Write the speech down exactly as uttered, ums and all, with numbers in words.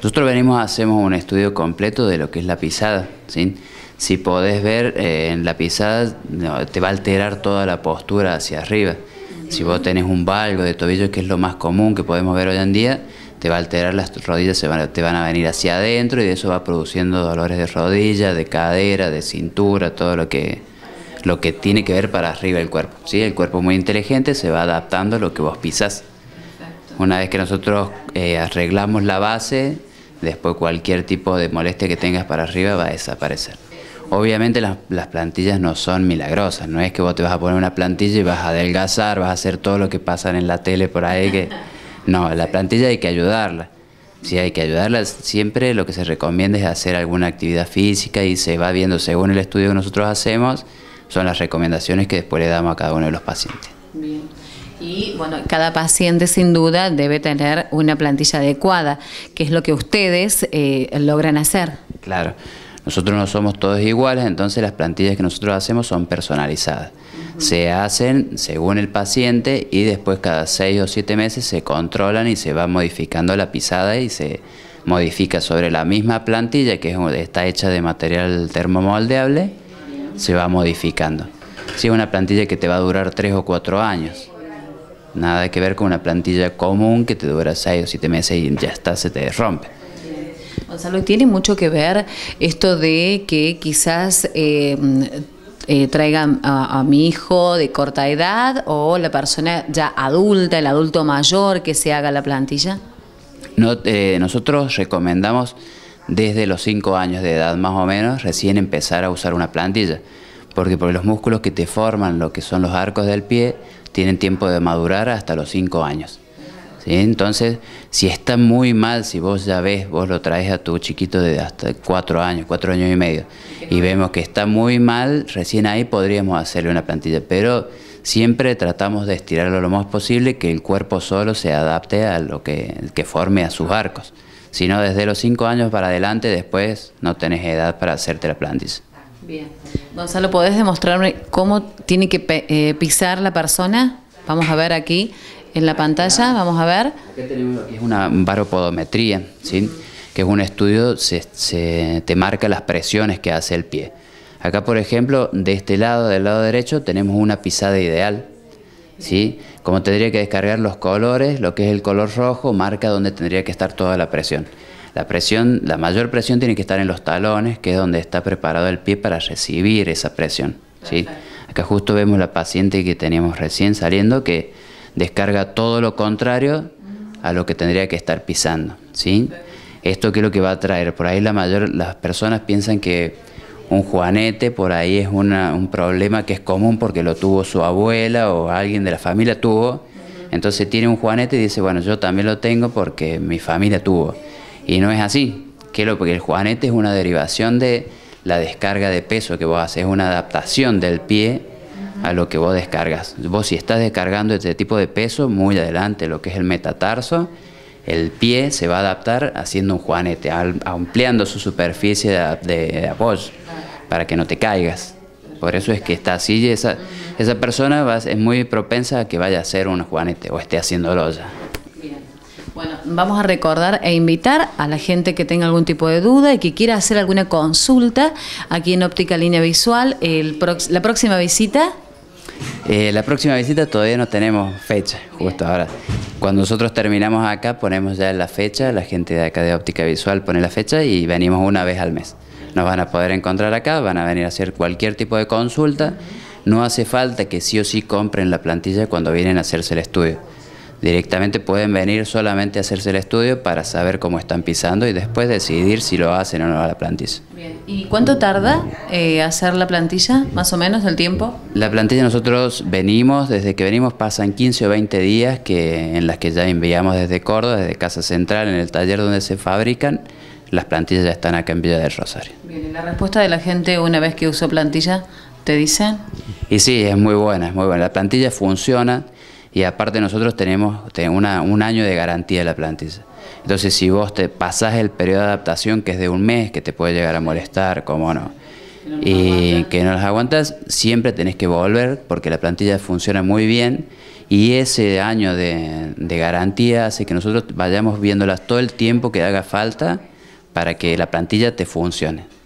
Nosotros venimos, hacemos un estudio completo de lo que es la pisada, ¿sí? Si podés ver, eh, en la pisada no, te va a alterar toda la postura hacia arriba. Si vos tenés un valgo de tobillo, que es lo más común que podemos ver hoy en día, te va a alterar, las rodillas se van, te van a venir hacia adentro y eso va produciendo dolores de rodilla, de cadera, de cintura, todo lo que, lo que tiene que ver para arriba del cuerpo, ¿sí? El cuerpo muy inteligente se va adaptando a lo que vos pisás. Una vez que nosotros eh, arreglamos la base, después cualquier tipo de molestia que tengas para arriba va a desaparecer. Obviamente las, las plantillas no son milagrosas, no es que vos te vas a poner una plantilla y vas a adelgazar, vas a hacer todo lo que pasa en la tele por ahí. Que no, la plantilla hay que ayudarla. Sí, hay que ayudarla. Siempre lo que se recomienda es hacer alguna actividad física y se va viendo según el estudio que nosotros hacemos, son las recomendaciones que después le damos a cada uno de los pacientes. Bien. Y bueno, cada paciente sin duda debe tener una plantilla adecuada, que es lo que ustedes eh, logran hacer. Claro. Nosotros no somos todos iguales, entonces las plantillas que nosotros hacemos son personalizadas. Uh-huh. Se hacen según el paciente y después cada seis o siete meses se controlan y se va modificando la pisada y se modifica sobre la misma plantilla, que es, está hecha de material termomoldeable, se va modificando. Sí, es una plantilla que te va a durar tres o cuatro años. Nada que ver con una plantilla común que te dura seis o siete meses y ya está, se te rompe. Gonzalo, ¿tiene mucho que ver esto de que quizás eh, eh, traigan a, a mi hijo de corta edad o la persona ya adulta, el adulto mayor, que se haga la plantilla? No, eh, nosotros recomendamos desde los cinco años de edad más o menos recién empezar a usar una plantilla, porque por los músculos que te forman lo que son los arcos del pie tienen tiempo de madurar hasta los cinco años. ¿Sí? Entonces, si está muy mal, si vos ya ves, vos lo traes a tu chiquito de hasta cuatro años, cuatro años y medio, y vemos que está muy mal, recién ahí podríamos hacerle una plantilla, pero siempre tratamos de estirarlo lo más posible, que el cuerpo solo se adapte a lo que, que forme a sus arcos. Si no, desde los cinco años para adelante, después no tenés edad para hacerte la plantilla. Bien. Gonzalo, ¿podés demostrarme cómo tiene que eh, pisar la persona? Vamos a ver aquí. En la pantalla, vamos a ver. Acá tenemos lo que es una baropodometría, ¿sí? Que es un estudio, se, se te marca las presiones que hace el pie. Acá, por ejemplo, de este lado, del lado derecho, tenemos una pisada ideal, ¿sí? Como tendría que descargar los colores, lo que es el color rojo marca donde tendría que estar toda la presión. La presión, la mayor presión tiene que estar en los talones, que es donde está preparado el pie para recibir esa presión, ¿sí? Acá justo vemos la paciente que teníamos recién saliendo, que descarga todo lo contrario a lo que tendría que estar pisando, ¿sí? ¿Esto qué es lo que va a traer? Por ahí la mayor, las personas piensan que un juanete por ahí es una, un problema que es común porque lo tuvo su abuela o alguien de la familia tuvo. Entonces tiene un juanete y dice, bueno, yo también lo tengo porque mi familia tuvo. Y no es así. ¿Qué es lo? Porque el juanete es una derivación de la descarga de peso que vos haces, es una adaptación del pie a lo que vos descargas. Vos si estás descargando este tipo de peso, muy adelante, lo que es el metatarso, el pie se va a adaptar haciendo un juanete, ampliando su superficie de, de, de apoyo, para que no te caigas. Por eso es que está así y esa, esa persona va, es muy propensa a que vaya a hacer un juanete o esté haciéndolo ya. Bueno, vamos a recordar e invitar a la gente que tenga algún tipo de duda y que quiera hacer alguna consulta aquí en Óptica Línea Visual. El prox la próxima visita... Eh, la próxima visita todavía no tenemos fecha, justo ahora. Cuando nosotros terminamos acá ponemos ya la fecha, la gente de acá de Óptica Visual pone la fecha y venimos una vez al mes. Nos van a poder encontrar acá, van a venir a hacer cualquier tipo de consulta. No hace falta que sí o sí compren la plantilla cuando vienen a hacerse el estudio. Directamente pueden venir solamente a hacerse el estudio para saber cómo están pisando y después decidir si lo hacen o no a la plantilla. Bien. ¿Y cuánto tarda eh, hacer la plantilla, más o menos, el tiempo? La plantilla nosotros venimos, desde que venimos pasan quince o veinte días que, en las que ya enviamos desde Córdoba, desde Casa Central, en el taller donde se fabrican. Las plantillas ya están acá en Villa del Rosario. Bien, ¿y la respuesta de la gente una vez que usó plantilla, te dicen? Y sí, es muy buena, es muy buena. La plantilla funciona. Y aparte nosotros tenemos una, un año de garantía de la plantilla. Entonces si vos te pasás el periodo de adaptación, que es de un mes, que te puede llegar a molestar, cómo no, y que no las aguantas, siempre tenés que volver porque la plantilla funciona muy bien Y ese año de, de garantía hace que nosotros vayamos viéndolas todo el tiempo que haga falta para que la plantilla te funcione.